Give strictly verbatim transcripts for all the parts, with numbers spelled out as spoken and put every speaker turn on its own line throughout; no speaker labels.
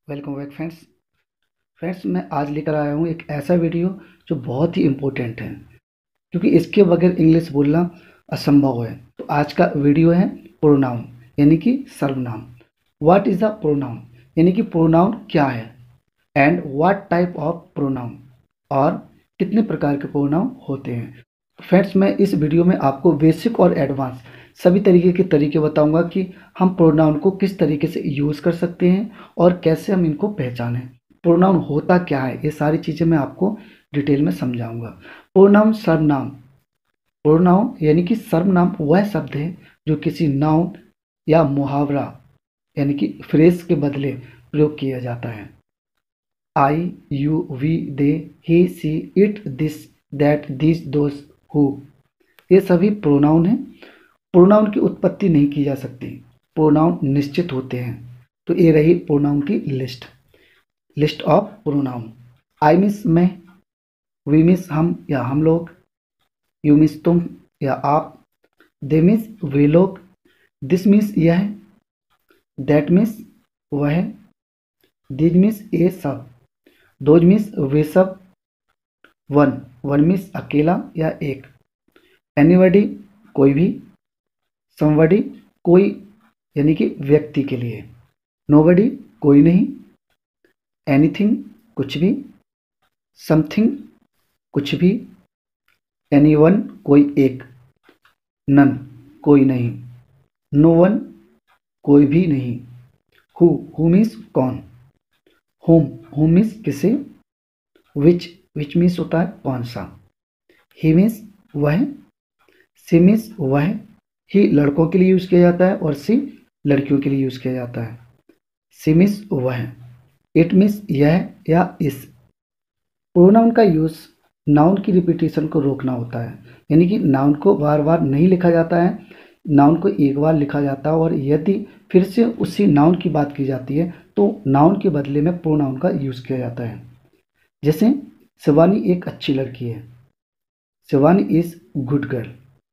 Welcome back friends. Friends मैं आज लेकर आया हूँ एक ऐसा वीडियो जो बहुत ही इम्पोर्टेंट है, क्योंकि इसके बगैर इंग्लिश बोलना असंभव है। तो आज का वीडियो है प्रोनाउन यानी कि सर्वनाम। व्हाट इज़ द प्रोनाउन यानी कि प्रोनाउन क्या है, and what type of pronoun, और कितने प्रकार के प्रोनाउन होते हैं। फ्रेंड्स मैं इस वीडियो में आपको बेसिक और एडवांस सभी तरीके के तरीके बताऊंगा कि हम प्रोनाउन को किस तरीके से यूज़ कर सकते हैं और कैसे हम इनको पहचानें। प्रोनाउन होता क्या है, ये सारी चीज़ें मैं आपको डिटेल में समझाऊंगा। प्रोनाउन सर्वनाम। प्रोनाउन यानी कि सर्वनाम वह शब्द है जो किसी नाउन या मुहावरा यानी कि फ्रेज के बदले प्रयोग किया जाता है। I, you, we, they, he, she, it, this, that, this, those, who, ये सभी प्रोनाउन हैं। प्रोनाउन की उत्पत्ति नहीं की जा सकती, प्रोनाउन निश्चित होते हैं। तो ये रही प्रोनाउन की list list of pronoun. I means मैं, वी मीन्स हम या हम लोग, यू मीन्स तुम या आप, दे मीन्स वे लोग, दिस मीन्स यह, दैट मीन्स वह, दिस मीन्स ये सब, दोज मीन्स वे सब, वन वन मीन्स अकेला या एक, एनीबडी कोई भी, समबडी कोई यानी कि व्यक्ति के लिए, नोबडी कोई नहीं, एनीथिंग कुछ भी, समथिंग कुछ भी, एनीवन कोई एक, नन कोई नहीं, नो वन कोई भी नहीं, हु हु मीन्स कौन, होम होम मीन्स किसे, विच विच मीन्स होता है कौन सा, ही मीन्स वह, सी मीन्स वह, ही लड़कों के लिए यूज़ किया जाता है और सी लड़कियों के लिए यूज़ किया जाता है। सी मीन्स वह, इट मीन्स यह या इस। प्रोनाउन का यूज़ नाउन की रिपीटेशन को रोकना होता है, यानी कि नाउन को बार बार नहीं लिखा जाता है, नाउन को एक बार लिखा जाता है, और यदि फिर से उसी नाउन की बात की जाती है तो नाउन के बदले में प्रोनाउन का यूज़ किया जाता है। जैसे शिवानी एक अच्छी लड़की है, शिवानी इज़ गुड गर्ल।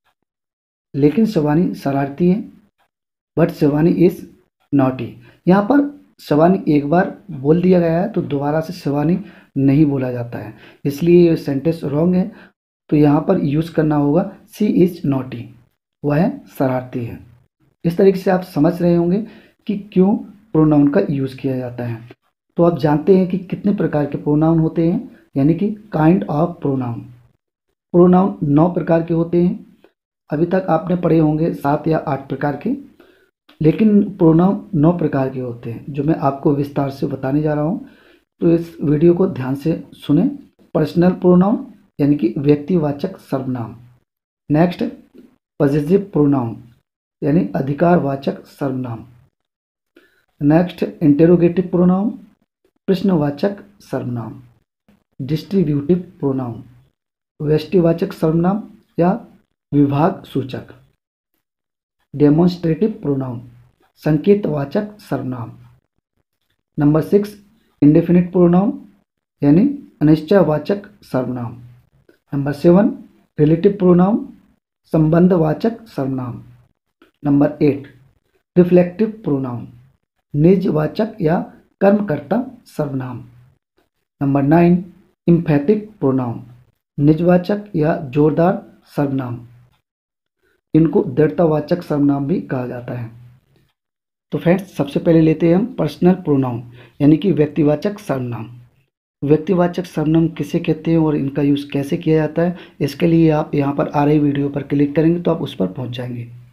लेकिन शिवानी शरारती है, बट शिवानी इज़ नॉटी। यहाँ पर शिवानी एक बार बोल दिया गया है तो दोबारा से शिवानी नहीं बोला जाता है, इसलिए ये सेंटेंस रॉन्ग है। तो यहाँ पर यूज़ करना होगा सी इज़ नॉटी, वह शरारती है। इस तरीके से आप समझ रहे होंगे कि क्यों प्रोनाउन का यूज़ किया जाता है। तो आप जानते हैं कि कितने प्रकार के प्रोनाउन होते हैं, यानी कि काइंड ऑफ प्रोनाउन। प्रोनाउन नौ प्रकार के होते हैं। अभी तक आपने पढ़े होंगे सात या आठ प्रकार के, लेकिन प्रोनाउन नौ प्रकार के होते हैं जो मैं आपको विस्तार से बताने जा रहा हूँ। तो इस वीडियो को ध्यान से सुने। पर्सनल प्रोनाउन यानी कि व्यक्तिवाचक सर्वनाम। नेक्स्ट पॉजिटिव प्रोनाउन यानी अधिकारवाचक सर्वनाम। नेक्स्ट इंटेरोगेटिव प्रोनाउन प्रश्नवाचक सर्वनाम। डिस्ट्रीब्यूटिव प्रोनाउन व्यष्टिवाचक सर्वनाम या विभाग सूचक। डेमोन्स्ट्रेटिव प्रोनाउन संकेतवाचक सर्वनाम। नंबर सिक्स इंडेफिनिट प्रोनाउन यानी अनिश्चयवाचक सर्वनाम। नंबर सेवन रिलेटिव प्रोनाउन संबंधवाचक सर्वनाम। नंबर एट रिफ्लेक्टिव प्रोनाउन निजवाचक या कर्मकर्ता सर्वनाम। नंबर नाइन इम्फेटिक प्रोनाउन निजवाचक या जोरदार सर्वनाम। इनको दृढ़तावाचक सर्वनाम भी कहा जाता है। तो फ्रेंड्स सबसे पहले लेते हैं हम पर्सनल प्रोनाउन यानी कि व्यक्तिवाचक सर्वनाम। व्यक्तिवाचक सर्वनाम किसे कहते हैं और इनका यूज़ कैसे किया जाता है, इसके लिए आप यहाँ पर आ रही वीडियो पर क्लिक करेंगे तो आप उस पर पहुँच जाएंगे।